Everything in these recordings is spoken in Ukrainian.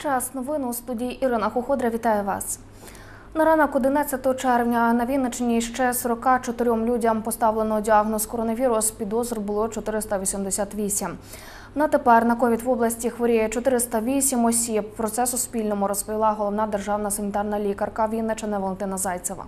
Час новин у студії Ірина Хуходра. Вітаю вас. На ранок 11 червня на Вінниччині ще 44 людям поставлено діагноз коронавірус. Підозр було 488. На тепер на ковід в області хворіє 408 осіб. Про це Суспільному розповіла головна державна санітарна лікарка Вінниччини Валентина Зайцева.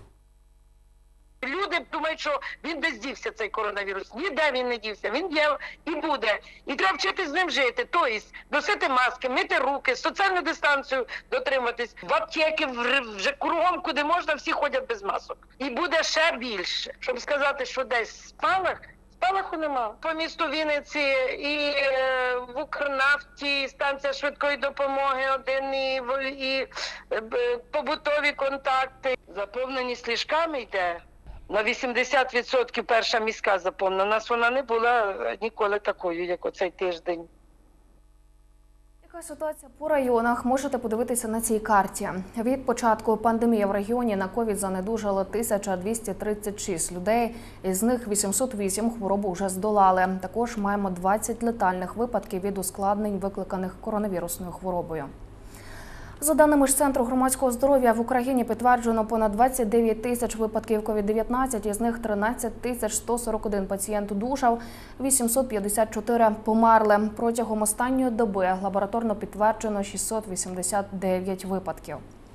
Люди думають, що він десь дівся, цей коронавірус. Ніде він не дівся, він є і буде. І треба вчитись з ним жити. Тобто носити маски, мити руки, соціальну дистанцію дотримуватись. В аптеки, вже кругом, куди можна, всі ходять без масок. І буде ще більше. Щоб сказати, що десь спалаху нема. По місту Вінниці і в Укрнафті, станція швидкої допомоги, і побутові контакти. Заповненість ліжками йде. На 80% перша міська заповнена. У нас вона не була ніколи такою, як оцей тиждень. Яка ситуація по районах, можете подивитися на цій карті. Від початку пандемії в регіоні на ковід занедужало 1236 людей, із них 808 хворобу вже здолали. Також маємо 20 летальних випадків від ускладнень, викликаних коронавірусною хворобою. За даними ж Центру громадського здоров'я, в Україні підтверджено понад 29 тисяч випадків COVID-19, із них 13 тисяч 141 пацієнт одужав, 854 померли. Протягом останньої доби лабораторно підтверджено 689 випадків.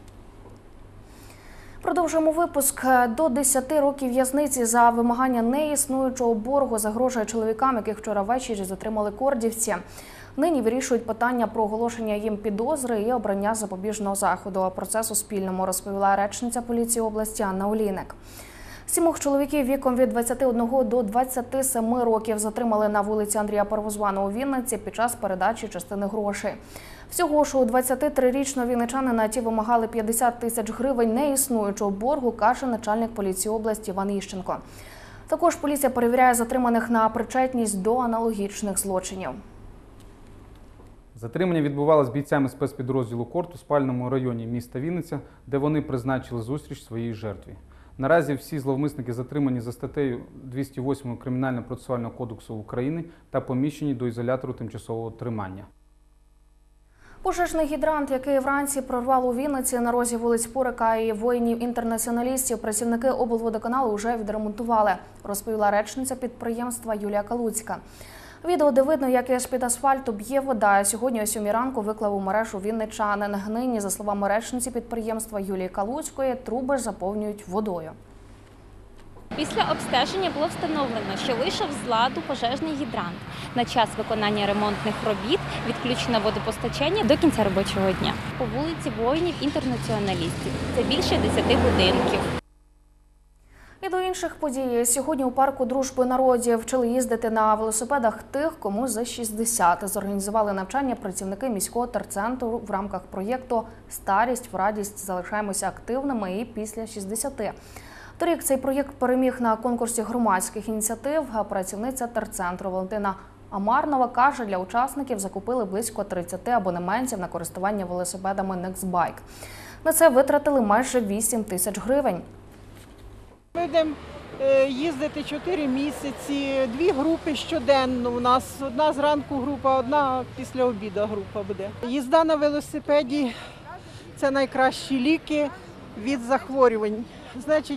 Продовжуємо випуск. До 10 років в'язниці за вимагання неіснуючого боргу загрожує чоловікам, яких вчора ввечері затримали кордівці. Нині вирішують питання про оголошення їм підозри і обрання запобіжного заходу. Про це Суспільному розповіла речниця поліції області Анна Олійник. 7 чоловіків віком від 21 до 27 років затримали на вулиці Андрія Первозваного у Вінниці під час передачі частини грошей. Всього ж у 23-річного вінничанина ті вимагали 50 тисяч гривень неіснуючого боргу, каже начальник поліції області Іван Іщенко. Також поліція перевіряє затриманих на причетність до аналогічних злочинів. Затримання відбувалося з бійцями спецпідрозділу «Корт» у спальному районі міста Вінниця, де вони призначили зустріч своїй жертві. Наразі всі зловмисники затримані за статтею 208 Кримінально-процесуального кодексу України та поміщені до ізолятору тимчасового тримання. Пожежний гідрант, який вранці прорвало у Вінниці на розі вулиць Пурика і воїнів-інтернаціоналістів, працівники облводоканалу вже відремонтували, розповіла речниця підприємства Юлія Калуцька. Відео, де видно, як із-під асфальту б'є вода, сьогодні о 7 ранку виклав у мережу вінничанин. Нині, за словами речниці підприємства Юлії Калуцької, труби заповнюють водою. Після обстеження було встановлено, що вийшов з ладу пожежний гідрант. На час виконання ремонтних робіт відключено водопостачання до кінця робочого дня. По вулиці воїнів-інтернаціоналістів. Це більше 10 будинків. І до інших подій. Сьогодні у парку Дружби народів вчили їздити на велосипедах тих, кому за 60. Зорганізували навчання працівники міського терцентру в рамках проєкту «Старість в радість. Залишаємося активними і після 60». Торік цей проєкт переміг на конкурсі громадських ініціатив. Працівниця терцентру Валентина Амарнова каже, для учасників закупили близько 30 абонементів на користування велосипедами Nextbike. На це витратили майже 8 тисяч гривень. Ми будемо їздити 4 місяці, 2 групи щоденно. У нас одна зранку група, одна після обіду група буде. Їзда на велосипеді – це найкращі ліки від захворювань. Значить,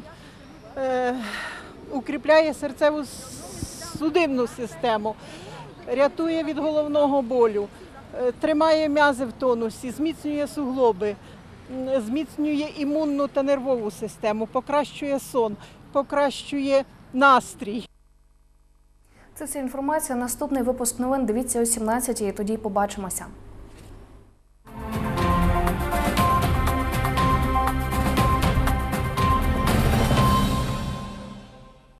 укріпляє серцево-судинну систему, рятує від головного болю, тримає м'язи в тонусі, зміцнює суглоби, зміцнює імунну та нервову систему, покращує сон, покращує настрій. Це вся інформація. Наступний випуск новин дивіться о 17-й, тоді побачимося.